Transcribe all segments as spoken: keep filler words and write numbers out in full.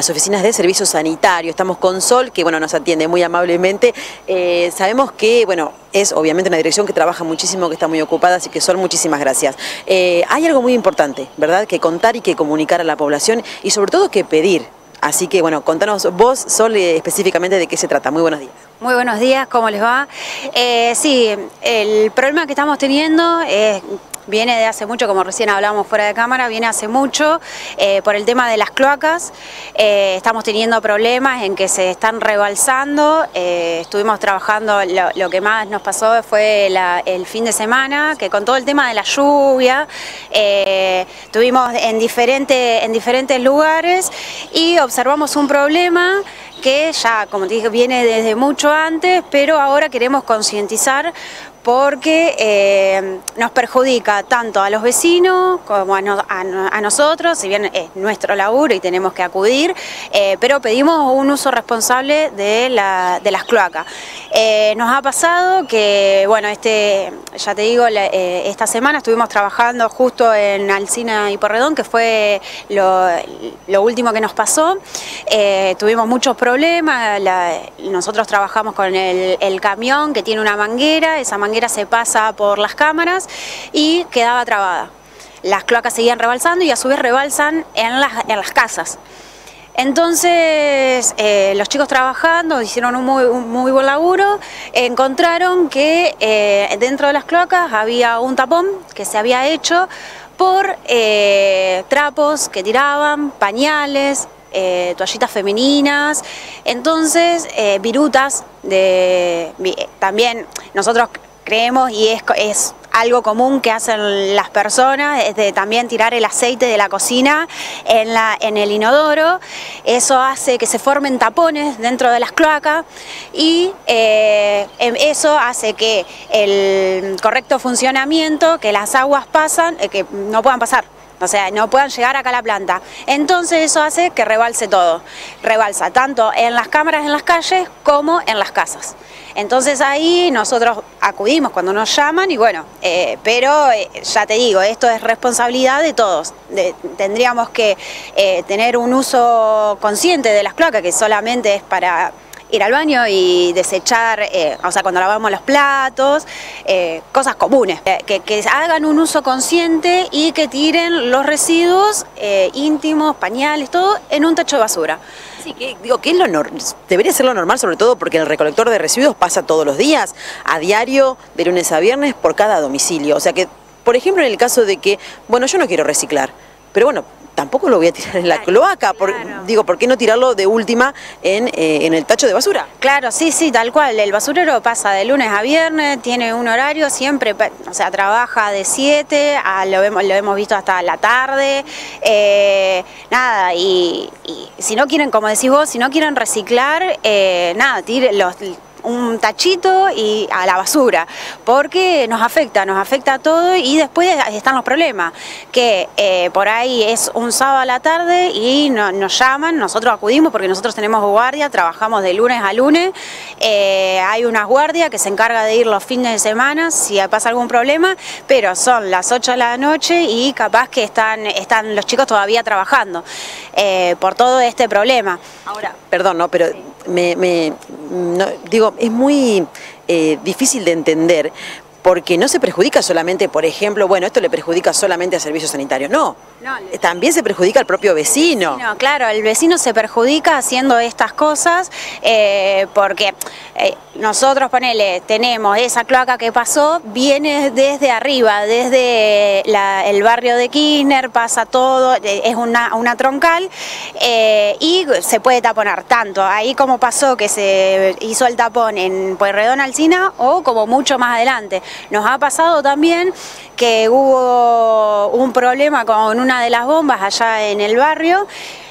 Las oficinas de servicio sanitario, estamos con Sol, que bueno, nos atiende muy amablemente. Eh, sabemos que bueno, es obviamente una dirección que trabaja muchísimo, que está muy ocupada, así que Sol, muchísimas gracias. Eh, hay algo muy importante, ¿verdad?, que contar y que comunicar a la población y sobre todo que pedir. Así que bueno, contanos vos, Sol, eh, específicamente de qué se trata. Muy buenos días. Muy buenos días, ¿cómo les va? Eh, sí, el problema que estamos teniendo es... viene de hace mucho, como recién hablábamos fuera de cámara, viene hace mucho eh, por el tema de las cloacas. Eh, estamos teniendo problemas en que se están rebalsando. Eh, estuvimos trabajando, lo, lo que más nos pasó fue la, el fin de semana, que con todo el tema de la lluvia, eh, estuvimos en, diferente, en diferentes lugares y observamos un problema que ya, como te dije, viene desde mucho antes, pero ahora queremos concientizar porque eh, nos perjudica tanto a los vecinos como a, no, a, a nosotros, si bien es nuestro laburo y tenemos que acudir, eh, pero pedimos un uso responsable de, la, de las cloacas. Eh, nos ha pasado que, bueno, este, ya te digo, la, eh, esta semana estuvimos trabajando justo en Alsina y Porredón, que fue lo, lo último que nos pasó. Eh, tuvimos muchos problemas, la, nosotros trabajamos con el, el camión que tiene una manguera, esa manguera se pasa por las cámaras y quedaba trabada. Las cloacas seguían rebalsando y a su vez rebalsan en las, en las casas. Entonces eh, los chicos trabajando hicieron un muy, un muy buen laburo, encontraron que eh, dentro de las cloacas había un tapón que se había hecho por eh, trapos que tiraban, pañales, Eh, toallitas femeninas, entonces eh, virutas, de, también nosotros creemos y es, es algo común que hacen las personas, es de también tirar el aceite de la cocina en, la, en el inodoro. Eso hace que se formen tapones dentro de las cloacas y eh, eso hace que el correcto funcionamiento, que las aguas pasan, eh, que no puedan pasar. O sea, no puedan llegar acá a la planta. Entonces eso hace que rebalse todo. Rebalsa tanto en las cámaras en las calles como en las casas. Entonces ahí nosotros acudimos cuando nos llaman y bueno, eh, pero eh, ya te digo, esto es responsabilidad de todos. De, tendríamos que eh, tener un uso consciente de las cloacas, que solamente es para ir al baño y desechar, eh, o sea, cuando lavamos los platos, eh, cosas comunes, eh, que, que hagan un uso consciente y que tiren los residuos eh, íntimos, pañales, todo, en un tacho de basura. Sí, que, digo, que es lo nor- debería ser lo normal, sobre todo porque el recolector de residuos pasa todos los días, a diario, de lunes a viernes, por cada domicilio. O sea que, por ejemplo, en el caso de que, bueno, yo no quiero reciclar, pero bueno, tampoco lo voy a tirar en la claro, cloaca, por, claro. digo, ¿por qué no tirarlo de última en, eh, en el tacho de basura? Claro, sí, sí, tal cual, el basurero pasa de lunes a viernes, tiene un horario, siempre, o sea, trabaja de siete, a, lo, hemos, lo hemos visto hasta la tarde, eh, nada, y, y si no quieren, como decís vos, si no quieren reciclar, eh, nada, tire los... un tachito y a la basura, porque nos afecta, nos afecta a todo y después están los problemas, que eh, por ahí es un sábado a la tarde y no, nos llaman, nosotros acudimos porque nosotros tenemos guardia, trabajamos de lunes a lunes, eh, hay una guardia que se encarga de ir los fines de semana si pasa algún problema, pero son las ocho de la noche y capaz que están, están los chicos todavía trabajando eh, por todo este problema. Ahora, perdón, no, pero me, me no, digo, es muy eh, difícil de entender porque no se perjudica solamente, por ejemplo, bueno, esto le perjudica solamente a servicios sanitarios, no, no le... también se perjudica al propio vecino. No, claro, el vecino se perjudica haciendo estas cosas eh, porque eh, nosotros, ponele, tenemos esa cloaca que pasó, viene desde arriba, desde la, el barrio de Kirchner, pasa todo, es una, una troncal eh, y se puede taponar tanto ahí como pasó que se hizo el tapón en Pueyrredón Alsina o como mucho más adelante. Nos ha pasado también que hubo un problema con una de las bombas allá en el barrio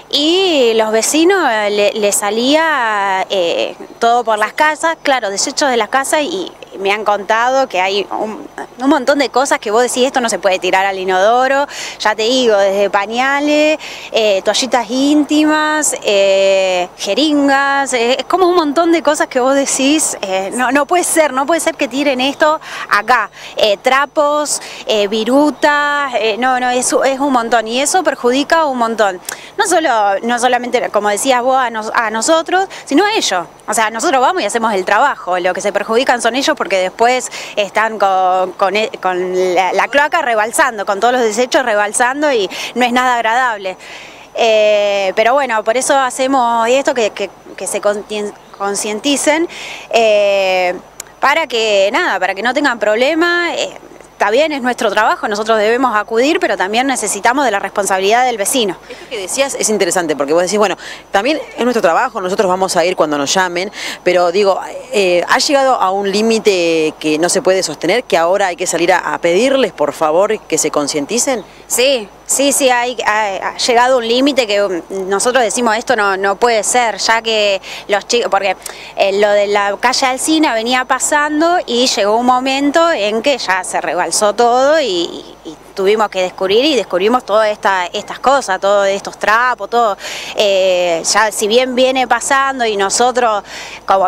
y los vecinos le, le salía eh, todo por las casas, claro, desechos de las casas y me han contado que hay un, un montón de cosas que vos decís, esto no se puede tirar al inodoro, ya te digo, desde pañales, eh, toallitas íntimas, eh, jeringas, eh, es como un montón de cosas que vos decís, eh, no, no puede ser, no puede ser que tiren esto acá, eh, trapos, eh, virutas, eh, no, no, es, es un montón y eso perjudica un montón, no solo, no solamente, como decías vos, a, nos, a nosotros, sino a ellos, o sea, nosotros vamos y hacemos el trabajo, lo que se perjudican son ellos porque después están con, con, con la, la cloaca rebalsando, con todos los desechos rebalsando y no es nada agradable. Eh, pero bueno, por eso hacemos esto, que, que, que se concienticen, eh, para que nada, para que no tengan problema. Eh, Está bien, es nuestro trabajo, nosotros debemos acudir, pero también necesitamos de la responsabilidad del vecino. Esto que decías es interesante, porque vos decís, bueno, también es nuestro trabajo, nosotros vamos a ir cuando nos llamen, pero digo, eh, ¿ha llegado a un límite que no se puede sostener, que ahora hay que salir a, a pedirles, por favor, que se concienticen? Sí, sí, sí, hay, ha, ha llegado un límite que nosotros decimos, esto no, no puede ser, ya que los chicos, porque eh, lo de la calle Alsina venía pasando y llegó un momento en que ya se rebalsó todo y, y, y tuvimos que descubrir y descubrimos todas esta, estas cosas, todos estos trapos, todo. Eh, ya si bien viene pasando y nosotros como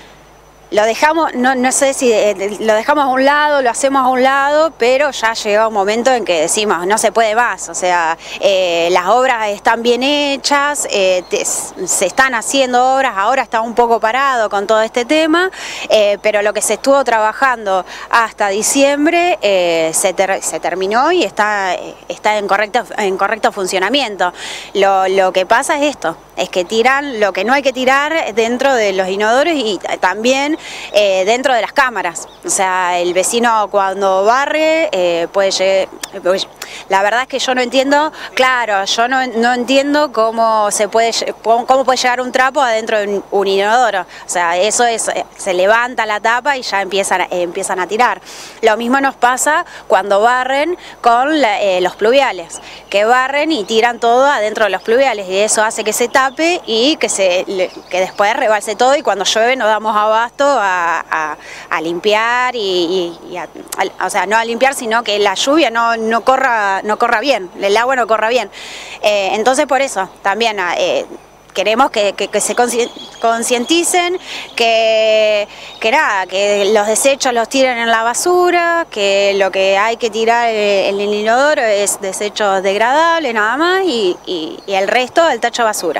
lo dejamos, no, no sé si eh, lo dejamos a un lado, lo hacemos a un lado, pero ya llega un momento en que decimos, no se puede más, o sea, eh, las obras están bien hechas, eh, te, se están haciendo obras, ahora está un poco parado con todo este tema, eh, pero lo que se estuvo trabajando hasta diciembre eh, se, ter, se terminó y está, está en, correcto, en correcto funcionamiento. Lo, lo que pasa es esto, es que tiran lo que no hay que tirar dentro de los inodoros y también Eh, dentro de las cámaras, o sea, el vecino cuando barre eh, puede llegar, la verdad es que yo no entiendo, claro, yo no, no entiendo cómo se puede, cómo puede llegar un trapo adentro de un, un inodoro, o sea, eso es, se levanta la tapa y ya empiezan, eh, empiezan a tirar. Lo mismo nos pasa cuando barren con la, eh, los pluviales, que barren y tiran todo adentro de los pluviales y eso hace que se tape y que, se, que después rebalse todo y cuando llueve nos damos abasto A, a, a limpiar y, y, y a, a, o sea, no a limpiar, sino que la lluvia no, no, corra, no corra bien, el agua no corra bien. Eh, entonces por eso también eh, queremos que, que, que se concienticen, que, que nada, que los desechos los tiren en la basura, que lo que hay que tirar en el inodoro es desechos degradables nada más y, y, y el resto al tacho de basura.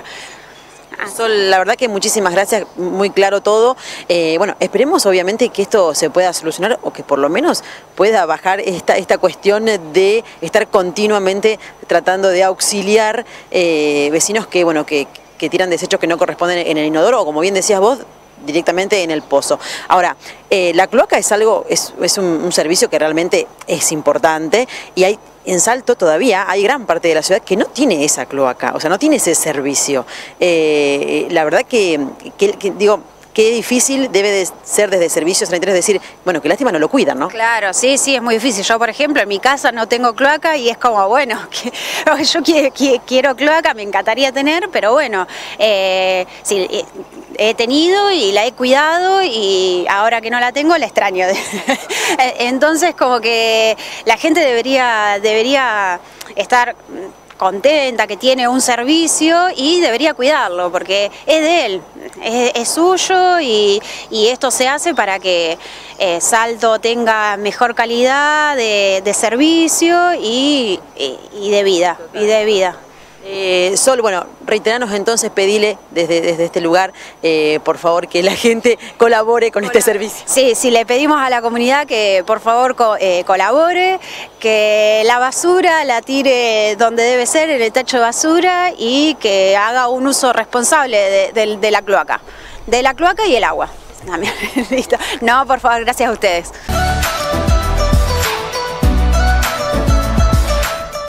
Sol, la verdad que muchísimas gracias, muy claro todo. Eh, bueno, esperemos obviamente que esto se pueda solucionar o que por lo menos pueda bajar esta, esta cuestión de estar continuamente tratando de auxiliar eh, vecinos que, bueno, que, que tiran desechos que no corresponden en el inodoro o, como bien decías vos, directamente en el pozo. Ahora, eh, la cloaca es algo, es, es un, un servicio que realmente es importante y hay en Salto todavía hay gran parte de la ciudad que no tiene esa cloaca, o sea, no tiene ese servicio. Eh, la verdad que, que, que digo, qué difícil debe de ser desde servicios sanitarios decir, bueno, qué lástima no lo cuidan, ¿no? Claro, sí, sí, es muy difícil. Yo, por ejemplo, en mi casa no tengo cloaca y es como, bueno, que, yo quiero, quiero cloaca, me encantaría tener, pero bueno, eh, sí, he tenido y la he cuidado y ahora que no la tengo la extraño. Entonces, como que la gente debería, debería estar contenta que tiene un servicio y debería cuidarlo porque es de él, es, es suyo y, y esto se hace para que eh, Salto tenga mejor calidad de, de servicio y, y, y de vida, y de vida. Eh, Sol, bueno, reiteranos entonces, pedile desde, desde este lugar, eh, por favor, que la gente colabore con Colabora. este servicio. Sí, sí, le pedimos a la comunidad que por favor co eh, colabore, que la basura la tire donde debe ser, en el tacho de basura, y que haga un uso responsable de, de, de la cloaca, de la cloaca y el agua. Listo. No, por favor, gracias a ustedes.